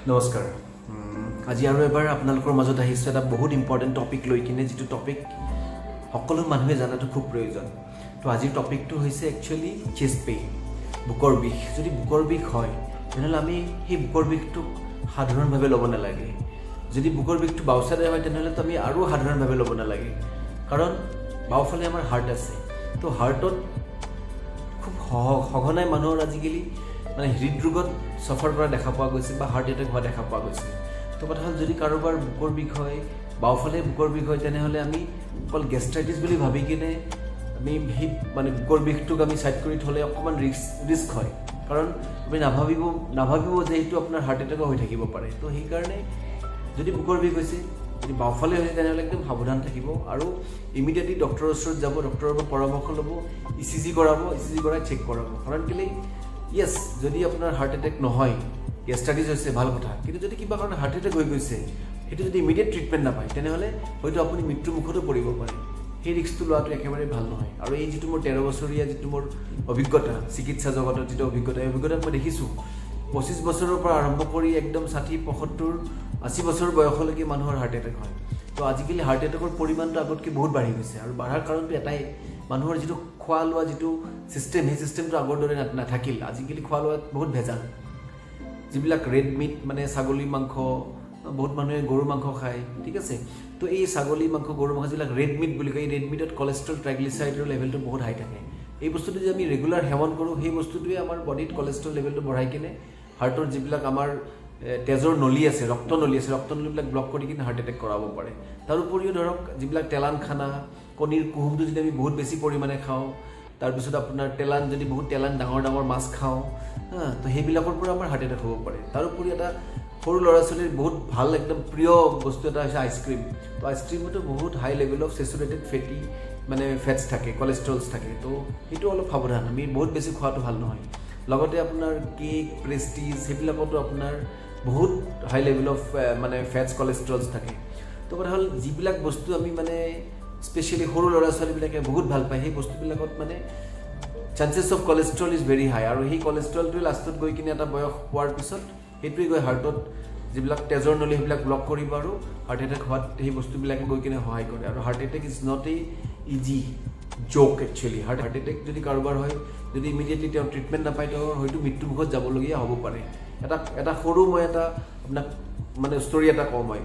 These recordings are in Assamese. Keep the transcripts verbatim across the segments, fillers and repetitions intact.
নমস্কাৰ আজি আৰু এবাৰ আপোনালোকৰ মাজত আহিছে এটা বহুত ইম্পৰ্টেন্ট টপিক লৈ কিনে যেটো টপিক সকলো মানুহে জানাটো খুব প্ৰয়োজন তো আজিৰ টপিকটো হৈছে একচুয়ালি চেষ্ট পেইন বুকৰ বিষ যদি বুকৰ বিষ হয় তেনহলে আমি সেই বুকৰ বিষটো সাধাৰণভাৱে ল'ব নালাগে যদি বুকৰ বিষটো বাউচাৰে হয় তেনহলে তো আমি আৰু সাধাৰণভাৱে ল'ব নালাগে কাৰণ বাউফালে আমাৰ হাৰ্ট আছে তো হাৰ্টত খুব সঘনাই মানুহৰ আজিকালি মানে হৃদৰোগত সফৰ কৰা দেখা পোৱা গৈছে বা হাৰ্ট এটাক হোৱা দেখা পোৱা গৈছে তো কথা হল যদি কাৰোবাৰ বুকৰ বিষ হয় বাউফালে বুকৰ বিষ হয় তেনেহলে আমি অকল গ্যাস্ট্ৰাইটিস বুলি ভাবি কিনে আমি হি মানে বুকৰ বিষটোক আমি সাইড কৰি থলে অকমান ৰিস্ক ৰিস্ক হয় কাৰণ আমি নাভাবিব নাভাবিব যে এইটো আপোনাৰ হাৰ্ট এটাক হৈ থাকিব পাৰে তো সেই কাৰণে যদি বুকৰ বিষ হৈছে যদি বাউফালে হয় তেনেহলে একদম সাৱধান থাকিব আৰু ইমিডিয়েটলি ডক্টৰৰ ওচৰত যাব ডক্টৰৰ পৰামৰ্শ ল'ব ইচিজি কৰাব ইচিজি কৰাই চেক কৰাব কাৰণ কেলে Yes, যদি আপোনাৰ হাৰ্ট অ্যাটাক নহয় গ্যাস্ট্ৰাইটিস হৈছে ভাল কথা কিন্তু যদি কিবা কাৰণ হাৰ্ট অ্যাটাক হৈ গৈছে হেতু যদি ইমিডিয়েট ট্ৰিটমেন্ট নাপায় তেনেহলে হয়তো আপুনি মৃত্যু মুখতো পৰিব পাৰে সেই ৰিস্কটো লোৱাটো একেবাৰে ভাল নহয় আৰু এই যেটো মোৰ তেৰ বছৰীয়া যেটো মোৰ অভিজ্ঞতা চিকিৎসা জগতৰ যেটো অভিজ্ঞতা এই অভিজ্ঞতা মই দেখিছো পঁচিছ বছৰৰ পৰা আৰম্ভ কৰি একদম ষাঠি পঁয়সত্তৰ আশী বছৰ বয়সলৈকে মানুহৰ হাৰ্ট অ্যাটাক হয় তো আজিকালি হাৰ্ট অ্যাটাকৰ পৰিমাণটো আগতকৈ বহুত বাঢ়ি গৈছে আৰু বাঢ়াৰ কাৰণটো এটাই মানুহৰ যেটো খোৱা লোৱা যেটো সিস্টেম হে সিস্টেমটো আগৰ দৰে নাথাকিল আজিকালি খোৱা লোৱাত বহুত ভেজাল যিবিলাক ৰেড মিট মানে ছাগলী মাংস বহুত মানুহে গৰু মাংস খায় ঠিক আছে তো এই ছাগলী মাংস গৰু মাংস যিবিলাক ৰেড মিট বুলি কয় ৰেড মিটত কোলেষ্ট্ৰল ট্ৰাইগ্লিচাৰাইডৰ লেভেলটো বহুত হাই থাকে এই বস্তুটো যে আমি ৰেগুলাৰ সেৱন কৰো সেই বস্তুটোৱে আমাৰ বডিত কোলেষ্ট্ৰল লেভেলটো বঢ়াই কিনে হাৰ্টৰ যিবিলাক আমাৰ তেজৰ নলী আছে ৰক্ত নলী আছে ৰক্ত নলীবিলাক ব্লক কৰি কিনে হাৰ্ট এটেক কৰাব পাৰে তাৰ উপৰিও ধৰক যিবিলাক তেলান খানা কণীৰ কুহুমটো যদি আমি বহুত বেছি পৰিমাণে খাওঁ তাৰ পিছত আপোনাৰ তেলান যদি বহুত তেলান ডাঙৰ ডাঙৰ মাছ খাওঁ হা তো হেবিলাকৰ পৰা আমাৰ হাৰ্ট এটেক হ'ব পাৰে তাৰ উপৰি এটা সৰু ল'ৰা ছোৱালীৰ বহুত ভাল একদম প্ৰিয় বস্তু এটা হৈছে আইসক্ৰীম তো আইসক্ৰীমতো বহুত high level of saturated fatty মানে ফেটস থাকে কোলেষ্ট্ৰলছ থাকে তো হেতু অলপ সাৱধান আমি বহুত বেছি খোৱাটো ভাল নহয় লগতে আপোনাৰ কেক প্ৰেষ্টিজ হেবিলাকতো আপোনাৰ বহুত হাই লেভেল অফ মানে ফেটস কোলেষ্ট্ৰলছ থাকে তো কথা হল যিবিলাক বস্তু আমি মানে স্পেশালি সৰু ল'ৰা ছোৱালীবিলাকে বহুত ভাল পায় সেই বস্তুবিলাকত মানে chances of cholesterol is very high আৰু সেই কোলেষ্ট্ৰলটো লাষ্টত গৈ কিনে এটা বয়স হোৱাৰ পিছত হেতুই গৈ হাৰ্টত যিবিলাক তেজৰ নলী হেবিলাক ব্লক কৰিব আৰু হাৰ্ট এটেক হোৱাত সেই বস্তুবিলাকে গৈ কিনে সহায় কৰে আৰু heart attack is not a easy joke actually heart heart attack যদি কাৰোবাৰ হয় যদি ইমিডিয়েটলি তেওঁ ট্ৰিটমেন্ট নাপায় তো হয়তো মৃত্যু মুখত যাবলগীয়া হ'ব পাৰে এটা এটা সৰু মই এটা আপোনাক মানে ষ্টৰী এটা কম হয়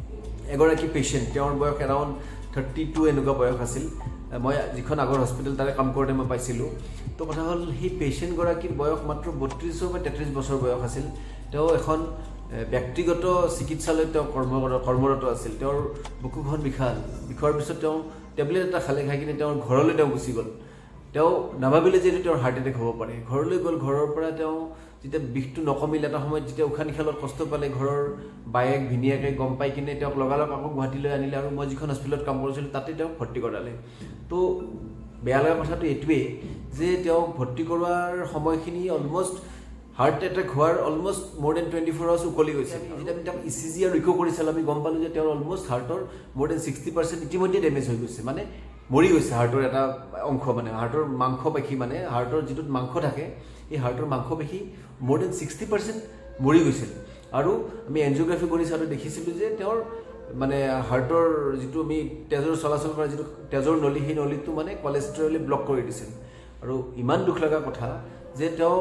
এগৰাকী পেশেন্ট তেওঁৰ বয়স এৰাউণ্ড থাৰ্টি টু এনেকুৱা বয়স আছিল মই যিখন আগৰ হস্পিটেল তাৰে কাম কৰোঁতে মই পাইছিলোঁ তো কথা হ'ল সেই পেশেন্ট গৰাকীৰ বয়স মাত্ৰ বত্ৰিশ বা তেত্ৰিশ বছৰ বয়স আছিল তেওঁ এখন ব্যক্তিগত চিকিৎসালয়ত তেওঁ কৰ্মৰত কৰ্মৰত আছিল তেওঁৰ বুকুখন বিশাল বিষৰ পিছত তেওঁ টেবলেট এটা খালে খাই কিনে তেওঁৰ ঘৰলৈ তেওঁ গুচি গ'ল তেওঁ নাভাবিলে যে তেওঁৰ হাৰ্ট এটেক হ'ব পাৰে ঘৰলৈ গ'ল ঘৰৰ পৰা তেওঁ যেতিয়া বিষটো নকমিল এটা সময়ত যেতিয়া উশাহ নিশাহত কষ্ট পালে ঘৰৰ বায়েক ভিনিয়াকে গম পাই কিনে তেওঁক লগালগ আকৌ গুৱাহাটীলৈ আনিলে আৰু মই যিখন হস্পিটেলত কাম কৰিছিলোঁ তাতে তেওঁক ভৰ্তি কৰালে তো বেয়া লগা কথাটো এইটোৱে যে তেওঁক ভৰ্তি কৰোৱাৰ সময়খিনি অলমষ্ট হাৰ্ট এটেক হোৱাৰ almost more than twenty four hours উকলি গৈছে যেতিয়া আমি তেওঁক ইচিজি আৰু ৰিক' কৰিছিলোঁ আমি গম পালোঁ যে তেওঁৰ অলমষ্ট হাৰ্টৰ মোৰ দেন ছিক্সটি পাৰ্চেণ্ট ইতিমধ্যে ডেমেজ হৈ গৈছে মানে মৰি গৈছে হাৰ্টৰ এটা অংশ মানে হাৰ্টৰ মাংস পেশী মানে হাৰ্টৰ যিটোত মাংস থাকে এই হাৰ্টৰ মাংস পেশী মোৰ দেন ছিক্সটি পাৰ্চেণ্ট মৰি গৈছিল আৰু আমি এনজিঅ'গ্ৰাফি কৰি চাওঁতে দেখিছিলোঁ যে তেওঁৰ মানে হাৰ্টৰ যিটো আমি তেজৰ চলাচল কৰা যিটো তেজৰ নলী সেই নলীটো মানে কোলেষ্ট্ৰলে ব্লক কৰি দিছিল আৰু ইমান দুখ লগা কথা যে তেওঁ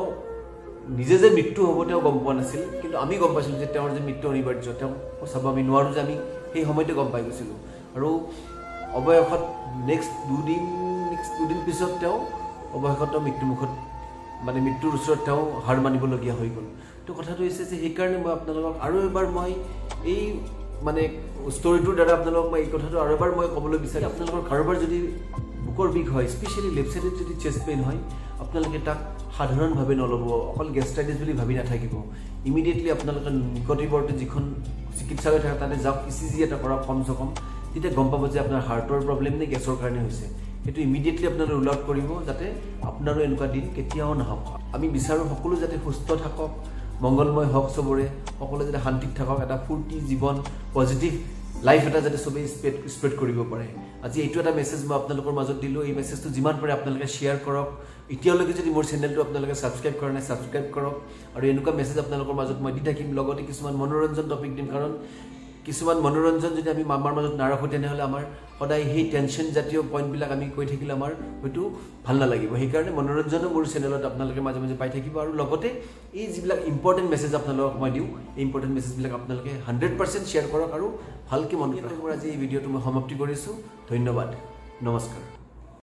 নিজে যে মৃত্যু হ'ব তেওঁ গম পোৱা নাছিল কিন্তু আমি গম পাইছিলোঁ যে তেওঁৰ যে মৃত্যু অনিবাৰ্য তেওঁ চাব আমি নোৱাৰোঁ যে আমি সেই সময়তে গম পাই গৈছিলোঁ আৰু অৱয়সত নেক্সট দুদিন নেক্সট দুদিন পিছত তেওঁ অৱয়সত মৃত্যুমুখত মানে মৃত্যুৰ ওচৰত তেওঁ হাৰ মানিবলগীয়া হৈ গ'ল তো কথাটো হৈছে যে সেইকাৰণে মই আপোনালোকক আৰু এবাৰ মই এই মানে ষ্টৰিটোৰ দ্বাৰা আপোনালোকক মই এই কথাটো আৰু এবাৰ মই ক'বলৈ বিচাৰিম আপোনালোকৰ কাৰোবাৰ যদি বুকৰ বিষ হয় স্পেচিয়েলি লেফ্ট চাইডত যদি চেষ্ট পেইন হয় আপোনালোকে তাক সাধাৰণভাৱে নল'ব অকল গ্যাস্ট্ৰাইটিস বুলি ভাবি নাথাকিব ইমিডিয়েটলি আপোনালোকে নিকটৱৰ্তী যিখন চিকিৎসালয় থাকে তাতে যাওক ইচিজি এটা কৰক কমচে কম তেতিয়া গম পাব যে আপোনাৰ হাৰ্টৰ প্ৰব্লেম নে গেছৰ কাৰণে হৈছে সেইটো ইমিডিয়েটলি আপোনালোকে ৰুল আউট কৰিব যাতে আপোনাৰো এনেকুৱা দিন কেতিয়াও নহওক আমি বিচাৰোঁ সকলো যাতে সুস্থ থাকক মংগলময় হওক চবৰে সকলো যাতে শান্তিত থাকক এটা ফূৰ্তি জীৱন পজিটিভ লাইফ এটা যাতে সবেই স্প্ৰেড স্প্ৰেড কৰিব পাৰে আজি এইটো এটা মেছেজ মই আপোনালোকৰ মাজত দিলোঁ এই মেছেজটো যিমান পাৰে আপোনালোকে শ্বেয়াৰ কৰক এতিয়ালৈকে যদি মোৰ চেনেলটো আপোনালোকে সাবস্ক্ৰাইব কৰা নাই সাবস্ক্ৰাইব কৰক আৰু এনেকুৱা মেছেজ আপোনালোকৰ মাজত মই দি থাকিম লগতে কিছুমান মনোৰঞ্জন টপিক দিম কাৰণ কিছুমান মনোৰঞ্জন যদি আমি মামাৰ মাজত নাৰাখোঁ তেনেহ'লে আমাৰ সদায় সেই টেনশ্যন জাতীয় পইণ্টবিলাক আমি কৈ থাকিলে আমাৰ হয়তো ভাল নালাগিব সেইকাৰণে মনোৰঞ্জনো মোৰ চেনেলত আপোনালোকে মাজে মাজে পাই থাকিব আৰু লগতে এই যিবিলাক ইম্পৰ্টেণ্ট মেছেজ আপোনালোকক মই দিওঁ এই ইম্পৰ্টেণ্ট মেছেজবিলাক আপোনালোকে হাণ্ড্ৰেড পাৰ্চেণ্ট শ্বেয়াৰ কৰক আৰু ভালকৈ মনত ৰাখক মোৰ আজি এই ভিডিঅ'টো মই সমাপ্তি কৰিছোঁ ধন্যবাদ নমস্কাৰ